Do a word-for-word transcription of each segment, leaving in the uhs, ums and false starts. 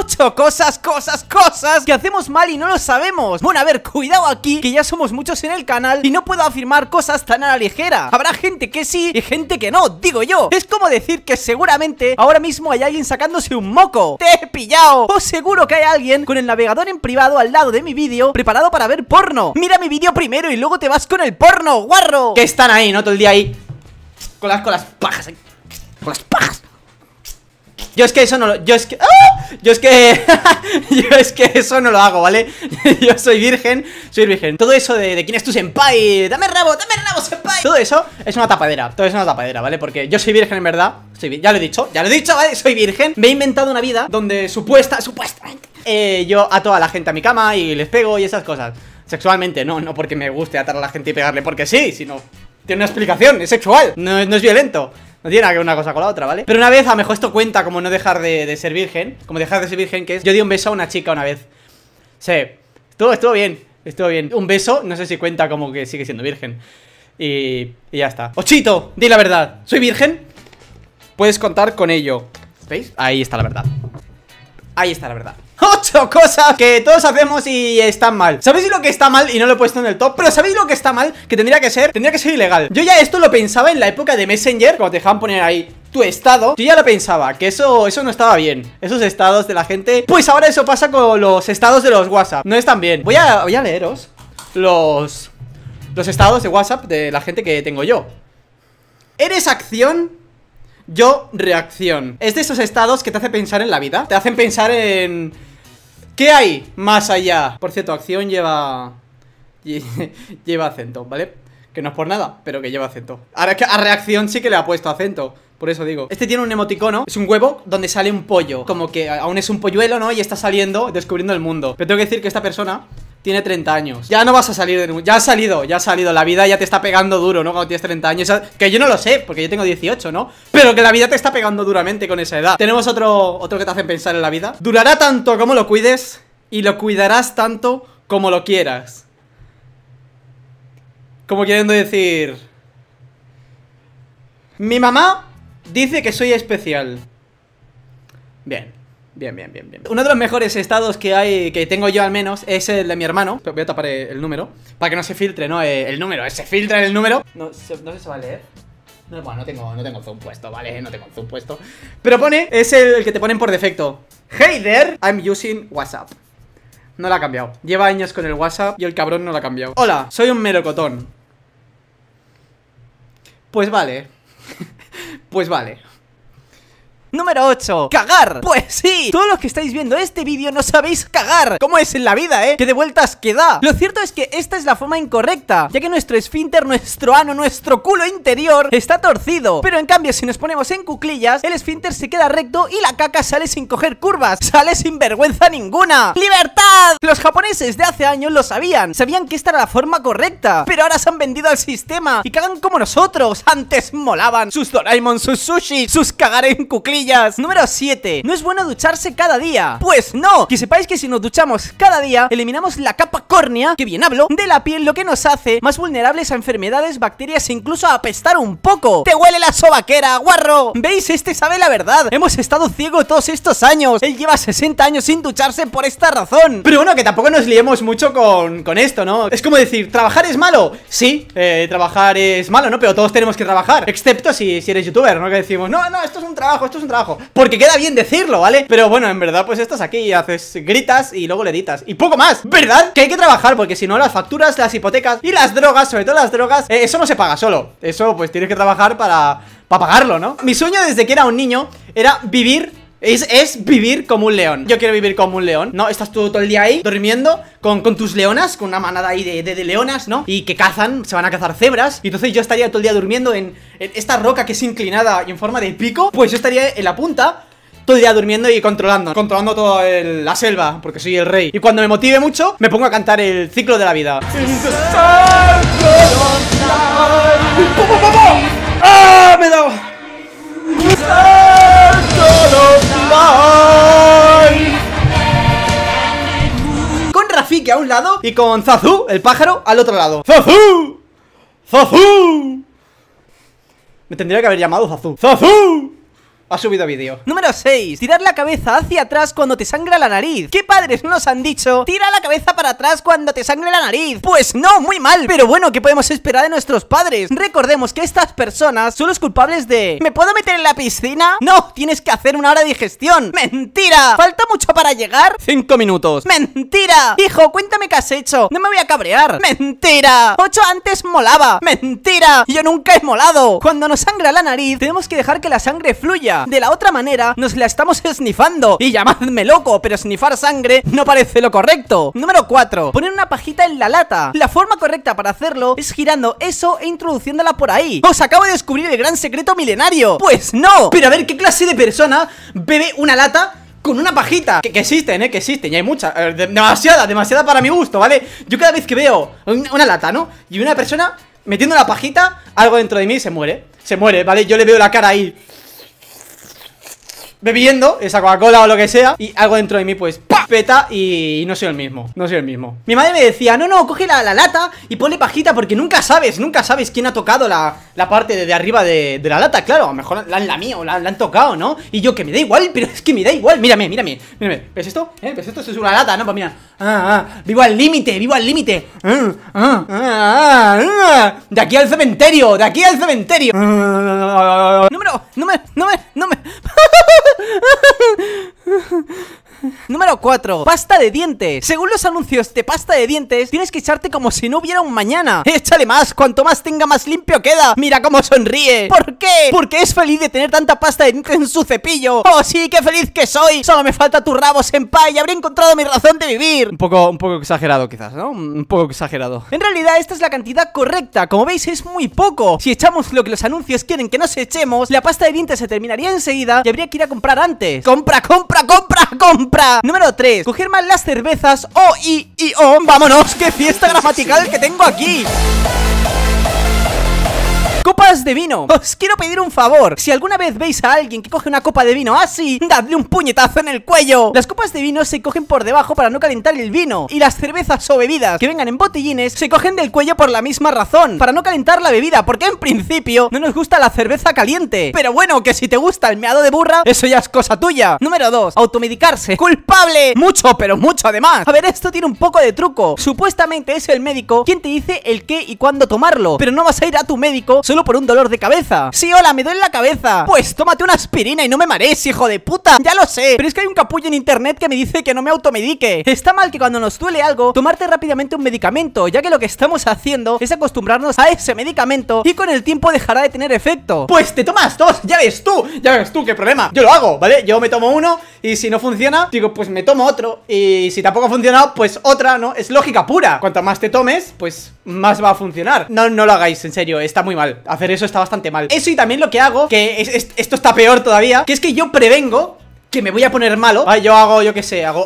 Ocho cosas, cosas, cosas que hacemos mal y no lo sabemos. Bueno, a ver, cuidado aquí, que ya somos muchos en el canal y no puedo afirmar cosas tan a la ligera. Habrá gente que sí y gente que no, digo yo. Es como decir que seguramente ahora mismo hay alguien sacándose un moco. ¡Te he pillado! O seguro que hay alguien con el navegador en privado al lado de mi vídeo preparado para ver porno. Mira mi vídeo primero y luego te vas con el porno, guarro. Que están ahí, ¿no? Todo el día ahí Con las, con las pajas ahí. Con las pajas. Yo es que eso no lo... Yo es que... ¡Ah! Yo es que... yo es que eso no lo hago, ¿vale? Yo soy virgen, soy virgen. Todo eso de, de quién es tu senpai, dame rabo, dame rabo, senpai. Todo eso es una tapadera, todo es una tapadera, ¿vale? Porque yo soy virgen en verdad, soy, ya lo he dicho, ya lo he dicho, ¿vale? Soy virgen. Me he inventado una vida donde supuesta, supuestamente eh, yo ato a la gente a mi cama y les pego y esas cosas. Sexualmente, no, no porque me guste atar a la gente y pegarle porque sí, sino... Tiene una explicación, es sexual, no, no es violento. No tiene nada que ver una cosa con la otra, ¿vale? Pero una vez, a lo mejor esto cuenta como no dejar de, de ser virgen. Como dejar de ser virgen, que es... Yo di un beso a una chica una vez. Sí, estuvo, estuvo bien, estuvo bien. Un beso, no sé si cuenta como que sigue siendo virgen. Y, y ya está. Ochito, di la verdad, ¿soy virgen? Puedes contar con ello. ¿Veis? Ahí está la verdad. Ahí está la verdad. Ocho cosas que todos hacemos y están mal. ¿Sabéis lo que está mal? Y no lo he puesto en el top. Pero ¿sabéis lo que está mal? Que tendría que ser, tendría que ser ilegal. Yo ya esto lo pensaba en la época de Messenger, cuando te dejaban poner ahí tu estado. Yo ya lo pensaba, que eso, eso no estaba bien. Esos estados de la gente. Pues ahora eso pasa con los estados de los WhatsApp. No están bien. Voy a, voy a leeros Los Los estados de WhatsApp de la gente que tengo yo. ¿Eres acción? Yo, reacción. Es de esos estados que te hace pensar en la vida. Te hacen pensar en... ¿qué hay más allá? Por cierto, acción lleva... lleva acento, ¿vale? Que no es por nada, pero que lleva acento. Ahora que a reacción sí que le ha puesto acento. Por eso digo. Este tiene un emoticono. Es un huevo donde sale un pollo. Como que aún es un polluelo, ¿no? Y está saliendo, descubriendo el mundo. Pero tengo que decir que esta persona... tiene treinta años. Ya no vas a salir de... Ya ha salido, ya ha salido. La vida ya te está pegando duro, ¿no? Cuando tienes treinta años. Que yo no lo sé, porque yo tengo dieciocho, ¿no? Pero que la vida te está pegando duramente con esa edad. Tenemos otro, otro que te hacen pensar en la vida. Durará tanto como lo cuides y lo cuidarás tanto como lo quieras. Como queriendo decir... mi mamá dice que soy especial. Bien. Bien, bien, bien, bien. Uno de los mejores estados que hay, que tengo yo al menos, es el de mi hermano. Voy a tapar el número para que no se filtre, ¿no? El número, se filtra en el número. No, se, no sé si se va a leer. No, bueno, no tengo, no tengo zoom puesto, ¿vale? No tengo zoom puesto. Pero pone, es el, el que te ponen por defecto. Hey there, I'm using WhatsApp. No la ha cambiado. Lleva años con el WhatsApp y el cabrón no la ha cambiado. Hola, soy un melocotón. Pues vale. Pues vale. Número ocho, cagar. Pues sí, todos los que estáis viendo este vídeo no sabéis cagar. ¿Cómo es en la vida, eh? Que de vueltas que da. Lo cierto es que esta es la forma incorrecta, ya que nuestro esfínter, nuestro ano, nuestro culo interior está torcido. Pero en cambio, si nos ponemos en cuclillas, el esfínter se queda recto y la caca sale sin coger curvas. Sale sin vergüenza ninguna. ¡Libertad! Los japoneses de hace años lo sabían. Sabían que esta era la forma correcta, pero ahora se han vendido al sistema y cagan como nosotros. Antes molaban sus Doraemon, sus sushi, sus cagar en cuclillas. Número siete. No es bueno ducharse cada día. Pues no. Que sepáis que si nos duchamos cada día, eliminamos la capa córnea, que bien hablo, de la piel, lo que nos hace más vulnerables a enfermedades, bacterias e incluso a apestar un poco. ¡Te huele la sobaquera, guarro! ¿Veis? Este sabe la verdad. Hemos estado ciegos todos estos años. Él lleva sesenta años sin ducharse por esta razón. Pero bueno, que tampoco nos liemos mucho con, con esto, ¿no? Es como decir, ¿trabajar es malo? Sí, eh, trabajar es malo, ¿no? Pero todos tenemos que trabajar. Excepto si, si eres youtuber, ¿no? Que decimos, no, no, esto es un trabajo, esto es un trabajo. Porque queda bien decirlo, ¿vale? Pero bueno, en verdad pues estás aquí y haces, gritas y luego le editas y poco más, ¿verdad? Que hay que trabajar porque si no las facturas, las hipotecas y las drogas, sobre todo las drogas, eh, eso no se paga solo. Eso pues tienes que trabajar para, para pagarlo, ¿no? Mi sueño desde que era un niño era vivir... Es, es vivir como un león. Yo quiero vivir como un león, ¿no? Estás tú todo el día ahí, durmiendo Con, con tus leonas, con una manada ahí de, de, de leonas, ¿no? Y que cazan, se van a cazar cebras. Y entonces yo estaría todo el día durmiendo en, en esta roca que es inclinada y en forma de pico. Pues yo estaría en la punta todo el día durmiendo y controlando Controlando toda la selva, porque soy el rey. Y cuando me motive mucho, me pongo a cantar el ciclo de la vida. ¡Ah! Me he dado. Con Rafiki a un lado y con Zazu, el pájaro, al otro lado. ¡Zazu! ¡Zazu! Me tendría que haber llamado Zazu. ¡Zazu! ha subido vídeo. Número seis. Tirar la cabeza hacia atrás cuando te sangra la nariz. ¿Qué padres no nos han dicho? Tira la cabeza para atrás cuando te sangre la nariz. Pues no, muy mal. Pero bueno, ¿qué podemos esperar de nuestros padres? Recordemos que estas personas son los culpables de... ¿Me puedo meter en la piscina? No, tienes que hacer una hora de digestión. ¡Mentira! ¿Falta mucho para llegar? Cinco minutos. ¡Mentira! Hijo, cuéntame qué has hecho. No me voy a cabrear. ¡Mentira! Ocho antes molaba. ¡Mentira! Yo nunca he molado. Cuando nos sangra la nariz, tenemos que dejar que la sangre fluya. De la otra manera, nos la estamos esnifando. Y llamadme loco, pero snifar sangre no parece lo correcto. Número cuatro. Poner una pajita en la lata. La forma correcta para hacerlo es girando eso e introduciéndola por ahí. Os acabo de descubrir el gran secreto milenario. Pues no. Pero a ver, ¿qué clase de persona bebe una lata con una pajita? Que, que existen, eh, que existen, y hay muchas, eh, de, demasiada, demasiada para mi gusto, ¿vale? Yo cada vez que veo una, una lata, ¿no? Y una persona metiendo la pajita, algo dentro de mí se muere. Se muere, ¿vale? Yo le veo la cara ahí bebiendo esa Coca-Cola o lo que sea, y algo dentro de mí pues ¡pah! Peta y, y no soy el mismo. No soy el mismo. Mi madre me decía, no, no, coge la, la lata y ponle pajita, porque nunca sabes, nunca sabes quién ha tocado la, la parte de, de arriba de, de la lata. Claro, a lo mejor la han lamido, la, la han tocado, ¿no? Y yo, que me da igual, pero es que me da igual. Mírame, mírame, mírame. ¿Ves esto? ¿Eh? ¿Ves esto? Esto es una lata, ¿no? Pues mira, ah, ah, vivo al límite, vivo al límite. ah, ah, ah, ah, De aquí al cementerio, de aquí al cementerio. Número, número, número, número Número cuatro. Pasta de dientes. Según los anuncios de pasta de dientes, tienes que echarte como si no hubiera un mañana. Échale más, cuanto más tenga, más limpio queda. Mira cómo sonríe. ¿Por qué? Porque es feliz de tener tanta pasta de dientes en su cepillo. Oh sí, qué feliz que soy. Solo me falta tu rabo, senpai, y habré encontrado mi razón de vivir. Un poco, un poco exagerado quizás, ¿no? Un poco exagerado. En realidad esta es la cantidad correcta. Como veis es muy poco. Si echamos lo que los anuncios quieren que nos echemos, la pasta de dientes se terminaría enseguida y habría que ir a comprar antes. Compra, compra, compra, compra. Número tres. Coger más las cervezas. O, I, I, O. Vámonos, qué fiesta gramatical que tengo aquí. Copas de vino. Os quiero pedir un favor. Si alguna vez veis a alguien que coge una copa de vino así, dadle un puñetazo en el cuello. Las copas de vino se cogen por debajo para no calentar el vino. Y las cervezas o bebidas que vengan en botellines se cogen del cuello por la misma razón, para no calentar la bebida, porque en principio no nos gusta la cerveza caliente. Pero bueno, que si te gusta el meado de burra, eso ya es cosa tuya. Número dos. Automedicarse. ¡Culpable! Mucho, pero mucho además. A ver, esto tiene un poco de truco. Supuestamente es el médico quien te dice el qué y cuándo tomarlo, pero no vas a ir a tu médico solo por un dolor de cabeza. Sí, hola, me duele la cabeza. Pues tómate una aspirina y no me marees, hijo de puta. Ya lo sé, pero es que hay un capullo en internet que me dice que no me automedique. Está mal que cuando nos duele algo, tomarte rápidamente un medicamento, ya que lo que estamos haciendo es acostumbrarnos a ese medicamento y con el tiempo dejará de tener efecto. Pues te tomas dos, ya ves tú, ya ves tú, qué problema. Yo lo hago, ¿vale? Yo me tomo uno y si no funciona, digo, pues me tomo otro. Y si tampoco ha funcionado, pues otra, ¿no? Es lógica pura. Cuanto más te tomes, pues más va a funcionar. No, no lo hagáis, en serio, está muy mal. Hacer eso está bastante mal. Eso, y también lo que hago, que es, es, esto está peor todavía, que es que yo prevengo que me voy a poner malo. Ah, yo hago, yo qué sé, hago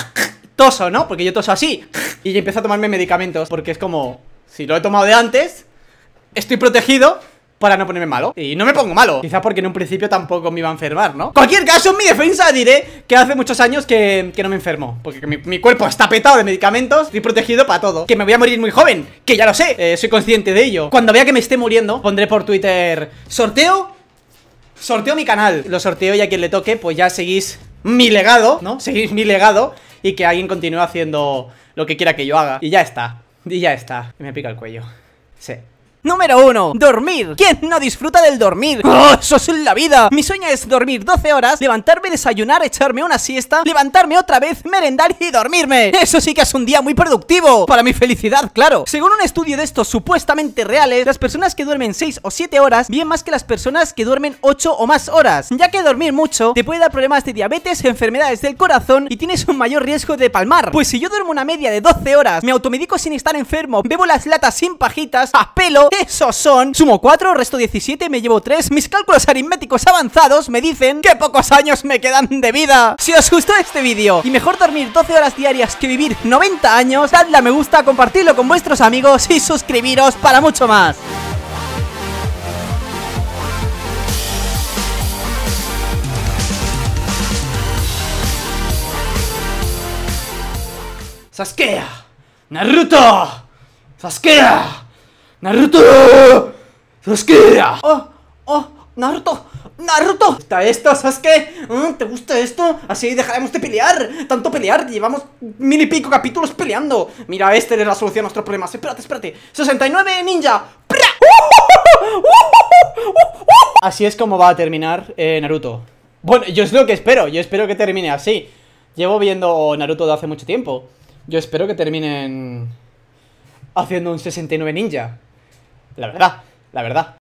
toso, ¿no? Porque yo toso así y yo empiezo a tomarme medicamentos, porque es como, si lo he tomado de antes, estoy protegido para no ponerme malo. Y no me pongo malo, quizá porque en un principio tampoco me iba a enfermar, ¿no? En cualquier caso, en mi defensa diré que hace muchos años que, que no me enfermo, porque mi, mi cuerpo está petado de medicamentos. Estoy protegido para todo. Que me voy a morir muy joven, que ya lo sé, eh, soy consciente de ello. Cuando vea que me esté muriendo, pondré por Twitter: sorteo, sorteo mi canal. Lo sorteo y a quien le toque, pues ya seguís mi legado, ¿no? Seguís mi legado y que alguien continúe haciendo lo que quiera que yo haga. Y ya está, y ya está. Y me pica el cuello. Sí. Número uno. Dormir. ¿Quién no disfruta del dormir? ¡Oh, eso es la vida! Mi sueño es dormir doce horas, levantarme, desayunar, echarme una siesta, levantarme otra vez, merendar y dormirme. Eso sí que es un día muy productivo. Para mi felicidad, claro. Según un estudio de estos supuestamente reales, las personas que duermen seis o siete horas viven más que las personas que duermen ocho o más horas, ya que dormir mucho te puede dar problemas de diabetes, enfermedades del corazón y tienes un mayor riesgo de palmar. Pues si yo duermo una media de doce horas, me automedico sin estar enfermo, bebo las latas sin pajitas, a pelo, esos son, sumo cuatro, resto diecisiete, me llevo tres. Mis cálculos aritméticos avanzados me dicen que pocos años me quedan de vida. Si os gustó este vídeo y mejor dormir doce horas diarias que vivir noventa años, dadle a me gusta, compartidlo con vuestros amigos y suscribiros para mucho más. Sasuke, Naruto, Sasuke, Naruto, Sasuke. Oh, oh, Naruto, Naruto. ¿Está esto, Sasuke? ¿Mm? ¿Te gusta esto? Así dejaremos de pelear. Tanto pelear, llevamos mil y pico capítulos peleando. Mira, esta es la solución a nuestros problemas. Espérate, espérate. sesenta y nueve ninja. Así es como va a terminar eh, Naruto. Bueno, yo es lo que espero. Yo espero que termine así. Llevo viendo Naruto de hace mucho tiempo. Yo espero que terminen haciendo un sesenta y nueve ninja. La verdad, la verdad.